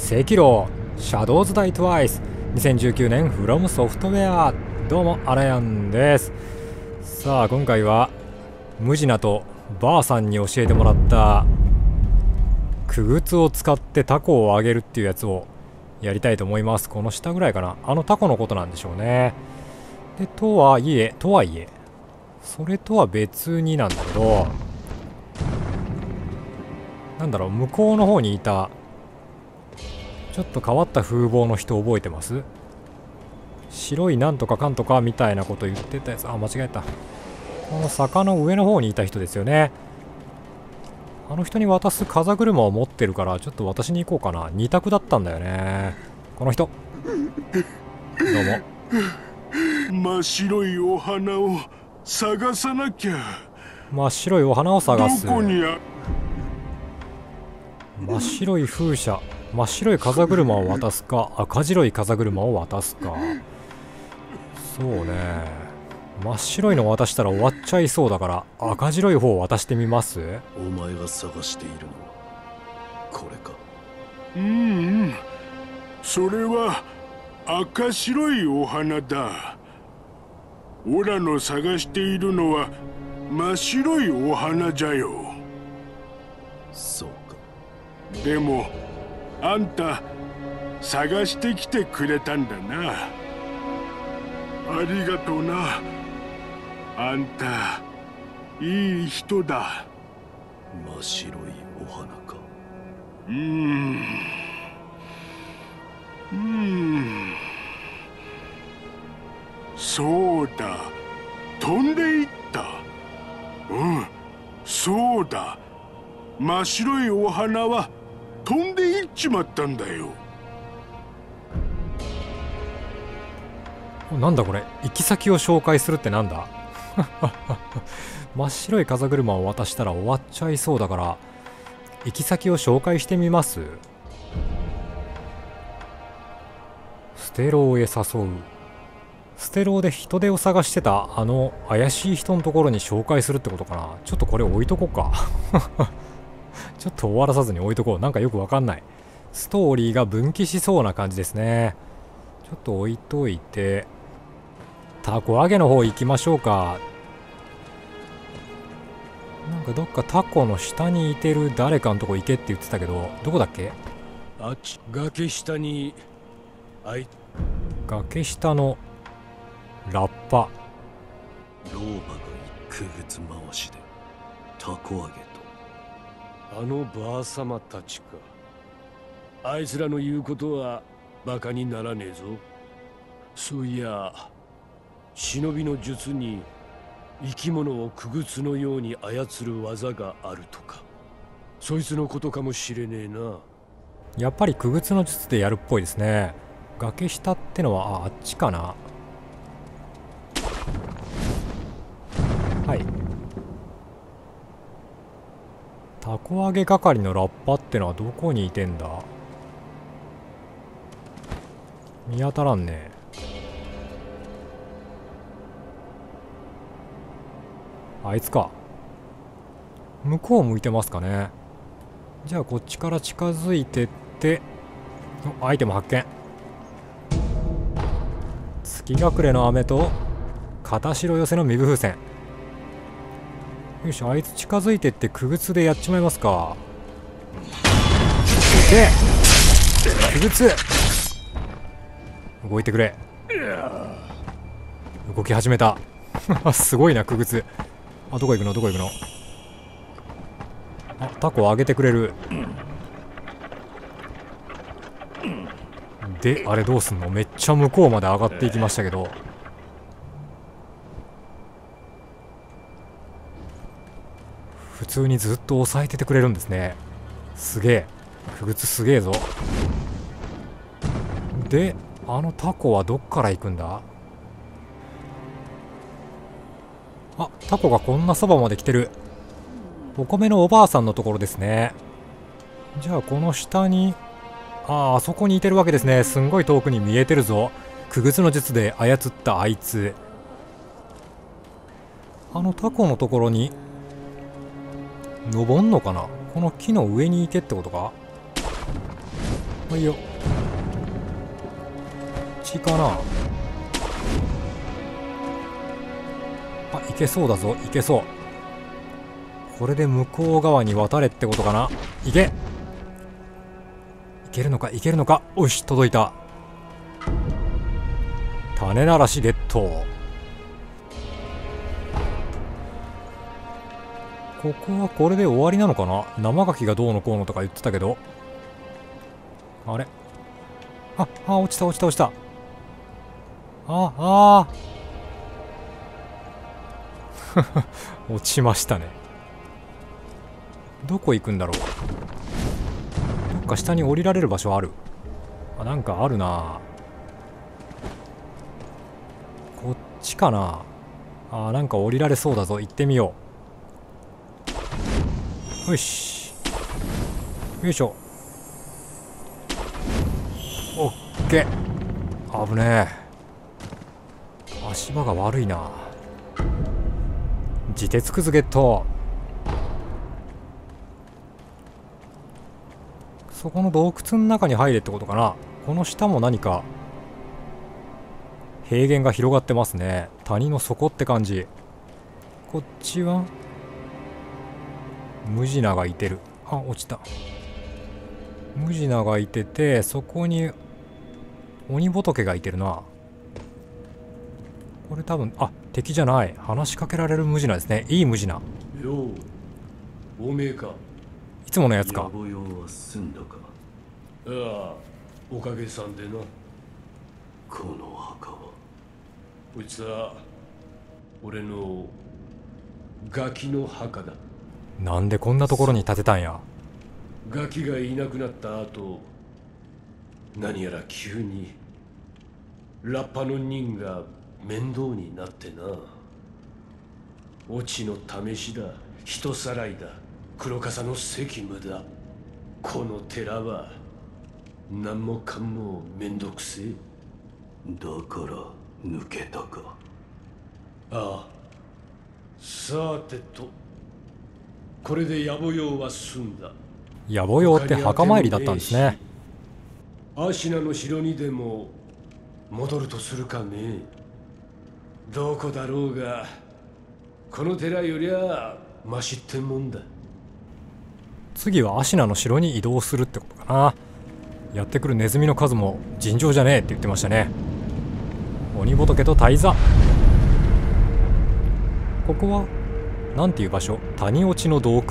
赤狼シャドウズダイトワイス2019年フロムソフトウェア。どうもアラヤンです。さあ今回はムジナとバーさんに教えてもらったクグツを使ってタコをあげるっていうやつをやりたいと思います。この下ぐらいかな。あのタコのことなんでしょうね。でとはいえそれとは別になんだけど、なんだろう、向こうの方にいたちょっと変わった風貌の人覚えてます？白いなんとかかんとかみたいなこと言ってたやつ。あ、間違えた。この坂の上の方にいた人ですよね。あの人に渡す風車を持ってるから、ちょっと私に行こうかな。二択だったんだよね。この人。どうも。 真っ白いお花を探さなきゃ。 真っ白いお花を探す。 どこにあ真っ白い風車、真っ白い風車を渡すか、赤白い風車を渡すか。そうね、真っ白いの渡したら終わっちゃいそうだから赤白い方を渡してみます。 お前が探しているのはこれか。 それは赤白いお花だ。オラの探しているのは真っ白いお花じゃよ。 そうか。 でもあんた探してきてくれたんだな。ありがとうな。あんたいい人だ。 真っ白いお花か。 そうだ、飛んでいった。そうだ、真っ白いお花は飛んでいっちまったんだよ。 なんだこれ、行き先を紹介するってなんだ。真っ白い風車を渡したら終わっちゃいそうだから行き先を紹介してみます。ステローへ誘う。ステローで人手を探してたあの怪しい人のところに紹介するってことかな。ちょっとこれ置いとこうか。ちょっと終わらさずに置いとこう。なんかよくわかんない。ストーリーが分岐しそうな感じですね。ちょっと置いといてタコ揚げの方行きましょうか。なんかどっかタコの下にいてる誰かのとこ行けって言ってたけど、どこだっけ？ あっち崖下に崖下のラッパ。 老婆の一くぐつ回しでタコ揚げとあのばあさまたちか。あいつらの言うことはバカにならねえぞ。そういや忍びの術に生き物をくぐつのように操る技があるとか、そいつのことかもしれねえな。 やっぱりくぐつの術でやるっぽいですね。崖下ってのはあっちかな。はい。タコ揚げ係のラッパってのはどこにいてんだ？見当たらんね。あいつか。向こう向いてますかね。じゃあこっちから近づいてって、アイテム発見。月隠れの飴と片白寄せの身分風船。よし、あいつ近づいてってくぐつでやっちまいますか。でくぐつ動いてくれ。動き始めた。すごいなくぐつ。あ、どこ行くのどこ行くの。あ、タコを上げてくれる。であれどうすんの。めっちゃ向こうまで上がっていきましたけど、普通にずっと押さえててくれるんですね。すげえ、くぐつすげえぞ。であのタコはどっから行くんだ。あ、タコがこんなそばまで来てる。お米のおばあさんのところですね。じゃあこの下に、あそこにいてるわけですね。すんごい遠くに見えてるぞ。くぐつの術で操ったあいつ。あのタコのところに登んのかな。この木の上に行けってことか。 ほいよ。血かな。あ、いけそうだぞ。いけそう。これで向こう側に渡れってことかな。いけ。いけるのか、いけるのか。おし、届いた。種ならしゲット。ここはこれで終わりなのかな。生牡蠣がどうのこうのとか言ってたけど。あれ、落ちた落ちた落ちた。落ちましたね。どこ行くんだろう。どっか下に降りられる場所ある。あ、なんかあるな。こっちかな。なんか降りられそうだぞ。行ってみよう。よし。よいしょ。オッケー。危ねえ。足場が悪いな。自鉄くずゲット。そこの洞窟の中に入れってことかな。この下も何か平原が広がってますね。谷の底って感じ。こっちはムジナがいてる。落ちた。ムジナがいてて、そこに鬼仏がいてるな。これ多分、敵じゃない。話しかけられるムジナですね。いいムジナ。 よう、おめえか。 いつものやつか。 野暮用は済んだか。 ああ、おかげさんでな。 この墓は。 こいつは俺のガキの墓だ。 なんでこんなところに建てたんや。 ガキがいなくなった後、何やら急にラッパの人が面倒になってな。オチの試しだ、人さらいだ、黒笠の責務だ。この寺は何もかもめんどくせえ。 だから抜けたか。 ああ、さてと、これで野暮用は済んだ。 野暮用って墓参りだったんですね。 アシナの城にでも戻るとするかね。どこだろうが、この寺よりゃマシってもんだ。 次はアシナの城に移動するってことかな。やってくるネズミの数も尋常じゃねえって言ってましたね。鬼仏と大座。ここはなんていう場所。谷落ちの洞窟。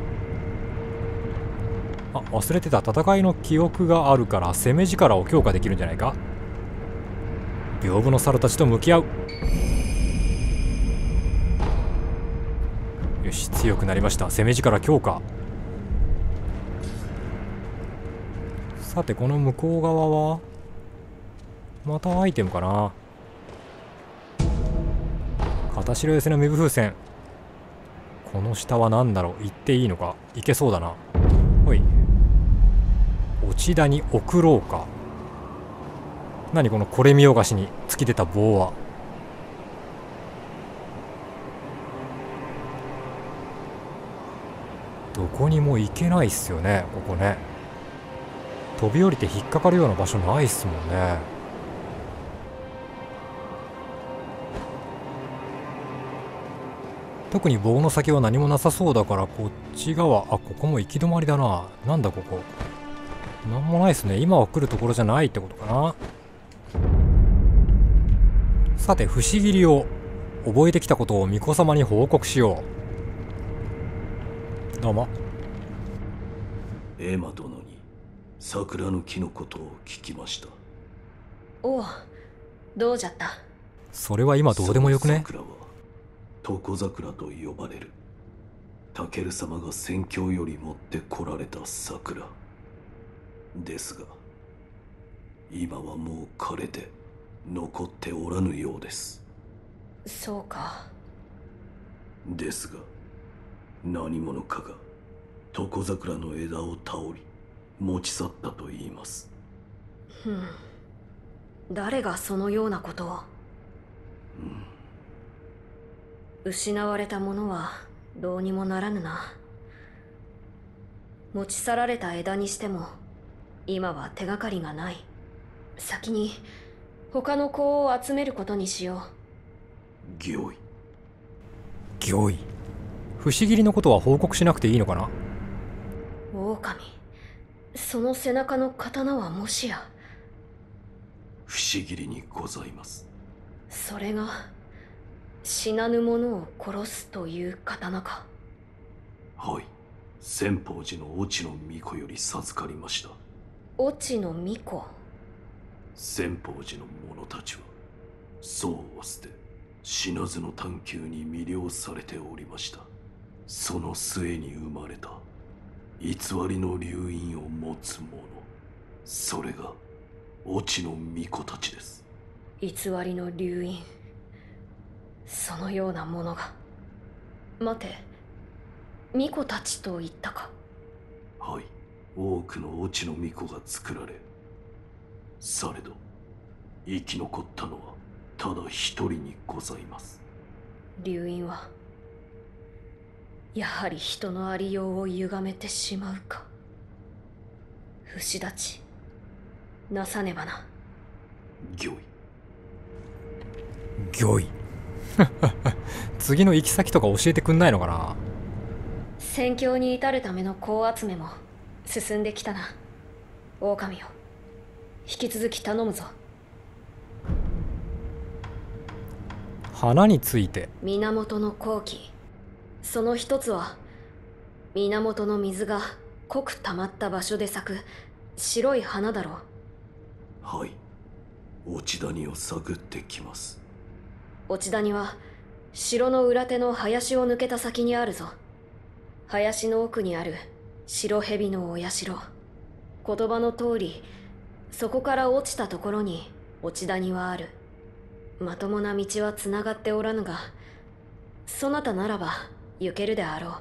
忘れてた。戦いの記憶があるから攻め力を強化できるんじゃないか。屏風の猿たちと向き合う。よし、強くなりました。攻め力強化。さて、この向こう側はまたアイテムかな。片白寄せの身分風船。この下は何だろう。行っていいのか。行けそうだな。ほい。落ち谷送ろうか。何このこれ見よがしに突き出た棒は。どこにも行けないっすよね、ここね。飛び降りて引っかかるような場所ないっすもんね。特に棒の先は何もなさそうだから、こっち側、ここも行き止まりだな。なんだここ。なんもないっすね。今は来るところじゃないってことかな。さて、不思議りを覚えてきたことを巫女様に報告しよう。どうも。 エマ殿に桜の木のことを聞きました。 おう、どうじゃった。 それは今どうでもよくね。 桜は床桜と呼ばれる。タケル様が宣教より持ってこられた桜ですが、今はもう枯れて残っておらぬようです。 そうか。 ですが、何者かが床桜の枝を倒り持ち去ったと言います。 誰がそのようなことを。失われたものはどうにもならぬな。持ち去られた枝にしても今は手がかりがない。先に他の子を集めることにしよう。 御意。 御意。不思議のことは報告しなくていいのかな。 狼、その背中の刀はもしや。 不思議にございます。 それが死なぬ者を殺すという刀か。 はい、千宝寺の越智の巫女より授かりました。 越智の巫女。 千宝寺の者たちは僧を捨て死なずの探求に魅了されておりました。その末に生まれた偽りの流因を持つ者、それが越智の巫女たちです。 偽りの流因、そのようなものが。待て、巫女たちと言ったか。 はい、多くの越智の巫女が作られ、されど生き残ったのはただ一人にございます。 流因はやはり人のありようを歪めてしまうか。不死立ちなさねばな。 御意。 御意。次の行き先とか教えてくんないのかな。 戦況に至るための子集めも進んできたな。狼よ、引き続き頼むぞ。 花について。 源の好機、その一つは源の水が濃く溜まった場所で咲く白い花だろう。 はい、落ち谷を探ってきます。 落ち谷は城の裏手の林を抜けた先にあるぞ。林の奥にある白蛇のお社。言葉の通り、そこから落ちたところに落ち谷はある。まともな道はつながっておらぬが、そなたならば行けるであろう。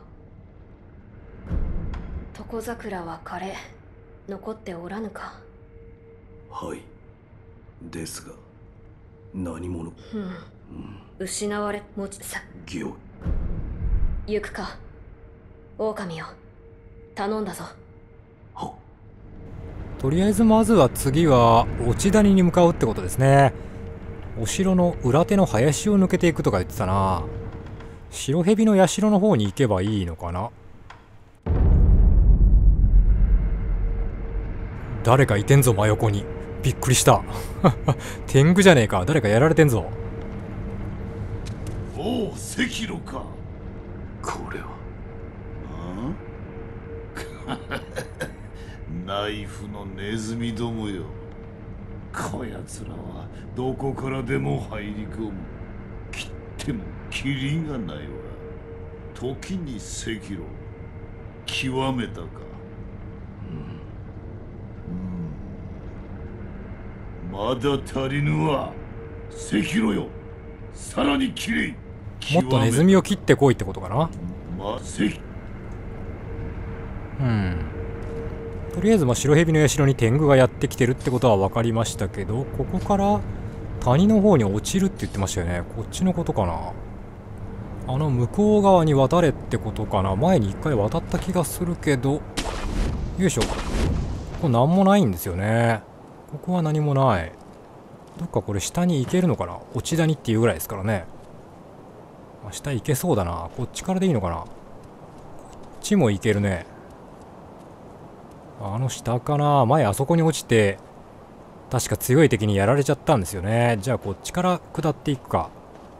床桜は枯れ残っておらぬか。 はい、ですが何者。 失われ持ちさ。 御意。 行くか。狼よ、頼んだぞ。 は。 とりあえずまずは次は落ち谷に向かうってことですね。お城の裏手の林を抜けていくとか言ってたな。白蛇の社の方に行けばいいのかな。誰かいてんぞ真横に。びっくりした。天狗じゃねえか。誰かやられてんぞ。 おお、赤炉か。 これはナイフのネズミどもよ。こやつらはどこからでも入り込む。切ってもキリがないわ。時に赤炉極めたか。まだ足りぬわ。赤炉よ、さらにきれい。 もっとネズミを切ってこいってことかな。とりあえず白蛇の社に天狗がやってきてるってことは分かりましたけど、ここから谷の方に落ちるって言ってましたよね。こっちのことかな。あの向こう側に渡れってことかな。前に一回渡った気がするけど。よいしょ。ここ何もないんですよね。ここは何もない。どっかこれ下に行けるのかな。落ち谷っていうぐらいですからね。下行けそうだな。こっちからでいいのかな。こっちも行けるね。あの下かな。前あそこに落ちて確か強い敵にやられちゃったんですよね。じゃあこっちから下っていくか。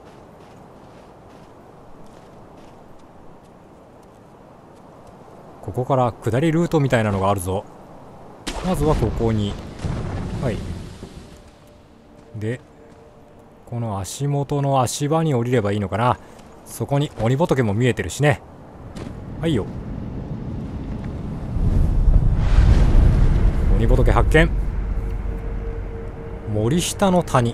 ここから下りルートみたいなのがあるぞ。まずはここに。はい。でこの足元の足場に降りればいいのかな。そこに鬼仏も見えてるしね。はいよ。鬼仏発見。森下の谷。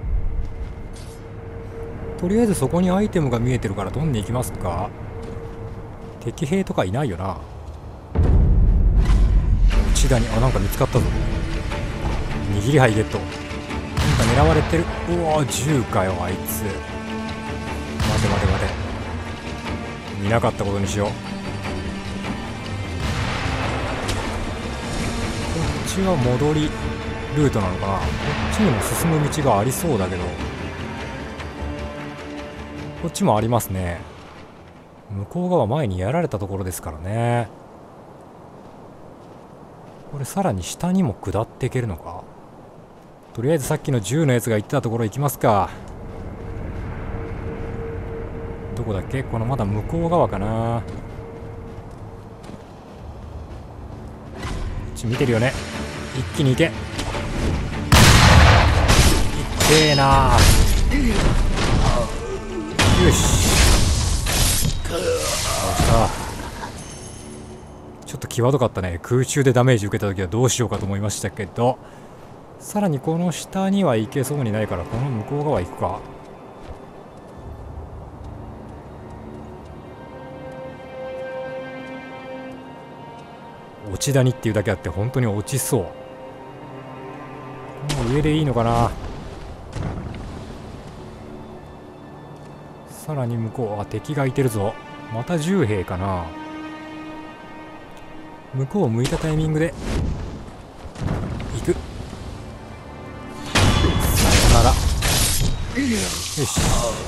とりあえずそこにアイテムが見えてるから取んに行きますか。敵兵とかいないよな。内田になんか見つかったぞ。握り牌ゲット。なんか狙われてる。うわ銃かよあいつ。待て待て待て。見なかったことにしよう。こっちちは戻りルートなのかな。こっちにも進む道がありそうだけど、こっちもありますね。向こう側前にやられたところですからね。これさらに下にも下っていけるのか。とりあえずさっきの銃のやつが言ってたところ行きますか。どこだっけ。このまだ向こう側かな。こっち見てるよね。一気に行け。いってえな。よし。ちょっと際どかったね。空中でダメージ受けた時はどうしようかと思いましたけど、さらにこの下には行けそうにないから、この向こう側行くか。落ち谷っていうだけあって本当に落ちそう。この上でいいのかな。さらに向こう、あ、敵がいてるぞ。また10兵かな。向こうを向いたタイミングで行く。さよなら。よし。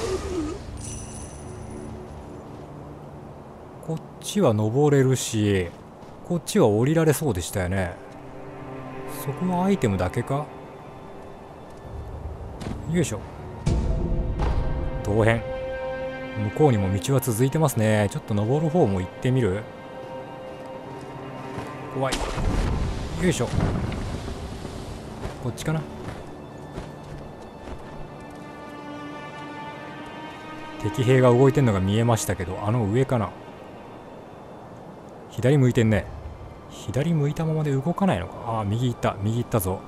こっちは登れるし、こっちは降りられそうでしたよね。そこはアイテムだけか。よいしょ。当編。向こうにも道は続いてますね。ちょっと登る方も行ってみる。怖い。よいしょ。こっちかな。敵兵が動いてんのが見えましたけど、あの上かな。左向いてんね。左向いたままで動かないのか。ああ、右行った、右行ったぞ。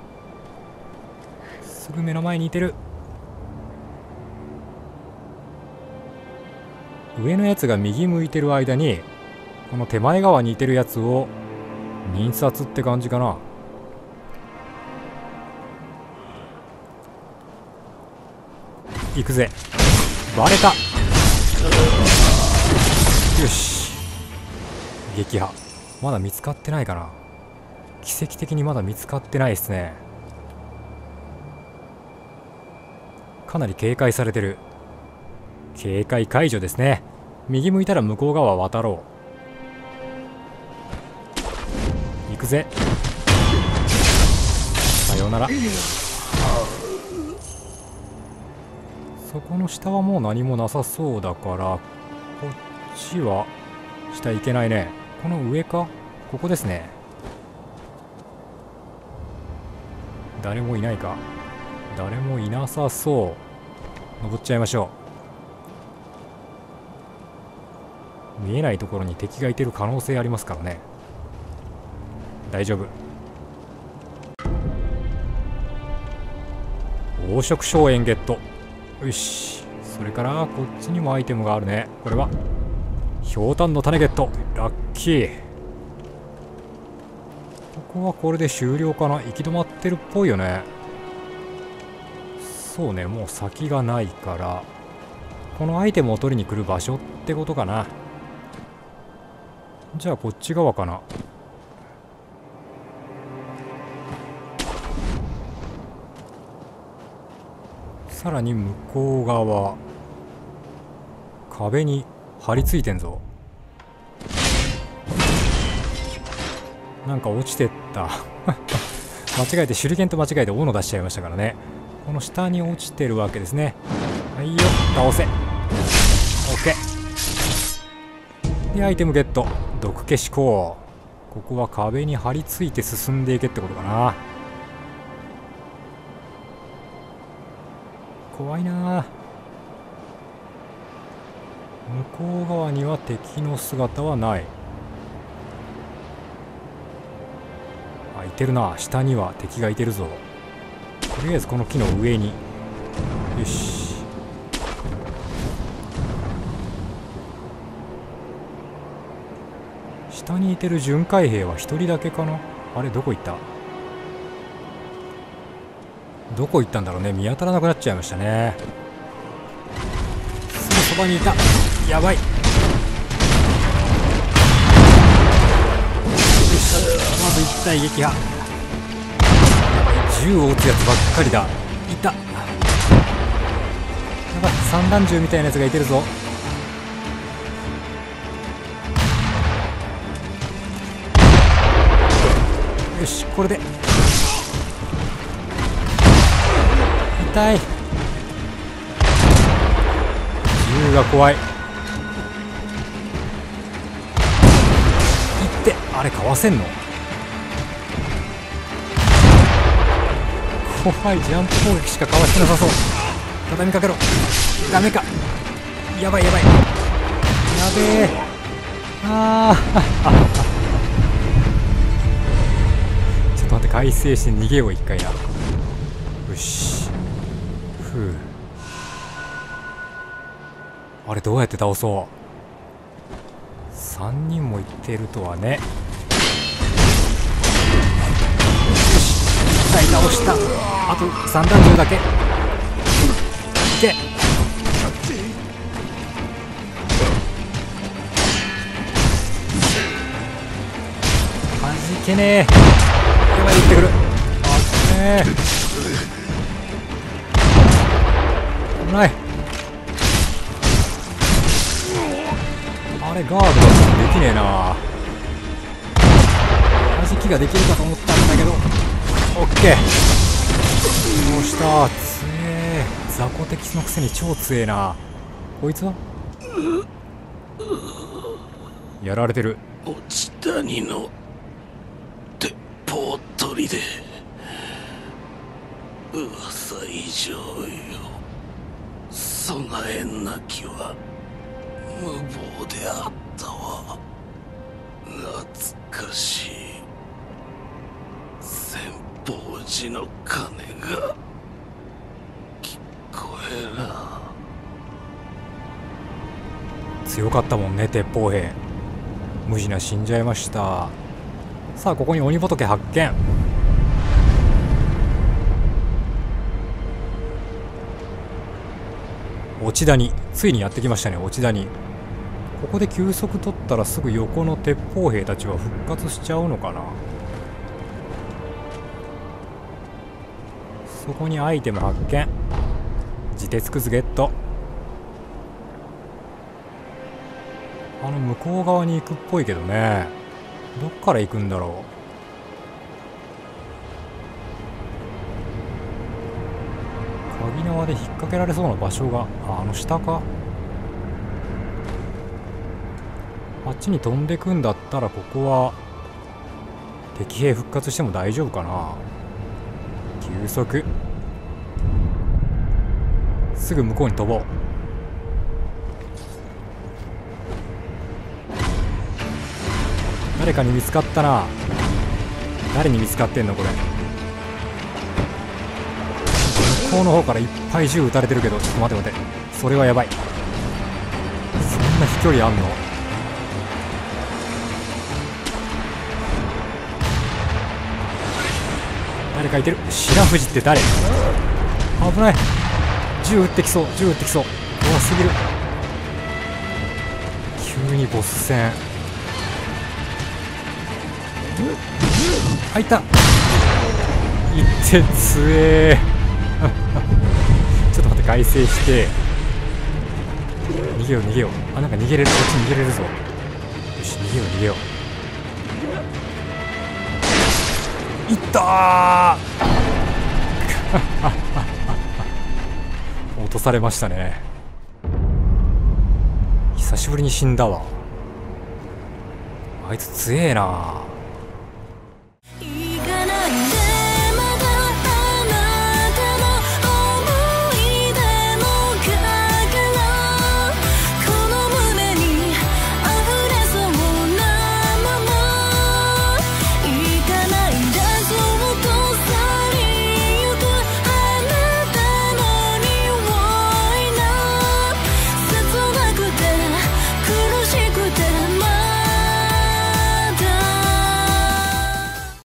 すぐ目の前にいてる。上のやつが右向いてる間に、この手前側にいてるやつを認殺って感じかな。行くぜ。バレた。よし。撃破。まだ見つかってないかな。奇跡的にまだ見つかってないですね。かなり警戒されてる。警戒解除ですね。右向いたら向こう側渡ろう。行くぜ。さようなら。そこの下はもう何もなさそうだから、こっちは下行けないね。この上か。ここですね。誰もいないか。誰もいなさそう。登っちゃいましょう。見えないところに敵がいてる可能性ありますからね。大丈夫。黄色荘園ゲット。よし。それからこっちにもアイテムがあるね。これはひょうたんの種ゲット。ラッキー。ここはこれで終了かな。行き止まってるっぽいよね。そうね、もう先がないから、このアイテムを取りに来る場所ってことかな。じゃあこっち側かな。さらに向こう側、壁に張り付いてんぞ。なんか落ちてった間違えて手裏剣と間違えて斧出しちゃいましたからね。この下に落ちてるわけですね。はいよ、倒せ。 OK でアイテムゲット。毒消しここは壁に張り付いて進んでいけってことかな。怖いな。向こう側には敵の姿はない。あ、いてるな。下には敵がいてるぞ。とりあえずこの木の上に。よし。下にいてる巡回兵は一人だけかな。あれどこ行った？どこ行ったんだろうね。見当たらなくなっちゃいましたね。すぐそばにいた。やばい。よし、まず1体撃破。 銃を撃つやつばっかりだ。いた。やばい、散弾銃みたいなやつがいてるぞ。よし、これで痛い。銃が怖い。いって、あれかわせんの？怖い、ジャンプ攻撃しかかわしてなさそう。畳みかけろ。ダメか。やばいやばい。やべえ。ああちょっと待って、回生して逃げよう一回な。よし。ふう。あれどうやって倒そう。3人もいってるとはね。よし、1体倒した。あと散弾銃だけ。いけ。はじけねえ。やばい、撃ってくる。あっねえ。危ない。あれガードができねえな。弾きができるかと思ったんだけど。オッケー。どうした。強え。雑魚敵のくせに超強えな。こいつはやられてる。 落ち谷の鉄砲取りで噂以上よ。備えなきは無謀であったわ。懐かしい先方寺の鐘が聞こえら。 強かったもんね、鉄砲兵。無事な死んじゃいました。さあ、ここに鬼仏発見。落ち谷、ついにやってきましたね。落ち谷。ここで休息取ったらすぐ横の鉄砲兵たちは復活しちゃうのかな。そこにアイテム発見。自鉄くずゲット。向こう側に行くっぽいけどね。どっから行くんだろう。鍵縄で引っ掛けられそうな場所が、あの下か。あっちに飛んでくんだったら、ここは敵兵復活しても大丈夫かな。休息。すぐ向こうに飛ぼう。誰かに見つかったな。誰に見つかってんのこれ。向こうの方からいっぱい銃撃たれてるけど、ちょっと待って待って、それはやばい。そんな飛距離あんの？誰かいてる。白藤って誰？危ない。銃撃ってきそう、銃撃ってきそう。怖すぎる。急にボス戦。入った。いってつえちょっと待って、改正して逃げよう逃げよう。あ、なんか逃げれる。こっち逃げれるぞ。よし、逃げよう逃げよう。いったー落とされましたね。久しぶりに死んだわ。あいつ強えな。